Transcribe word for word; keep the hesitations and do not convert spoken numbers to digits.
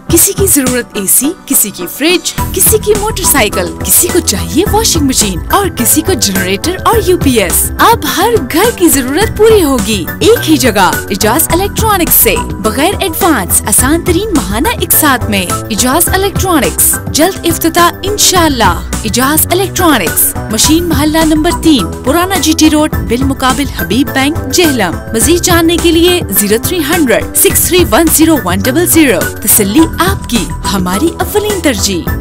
किसी की जरूरत एसी, किसी की फ्रिज, किसी की मोटरसाइकिल, किसी को चाहिए वॉशिंग मशीन और किसी को जनरेटर और यूपीएस। अब हर घर की जरूरत पूरी होगी एक ही जगह, इजाज इलेक्ट्रॉनिक्स से। बगैर एडवांस, आसान तरीन महाना एक साथ में। इजाज इलेक्ट्रॉनिक्स, जल्द इफ्तिताह इंशाअल्लाह। इजाज इलेक्ट्रॉनिक्स, मशीन मोहल्ला नंबर तीन, पुराना जीटी रोड, बिल मुकाबिल हबीब बैंक, जेहलम। मजीद जानने के लिए zero three hundred six three one zero one double zero. तसल्ली आपकी, हमारी अव्वलीन तरजीह।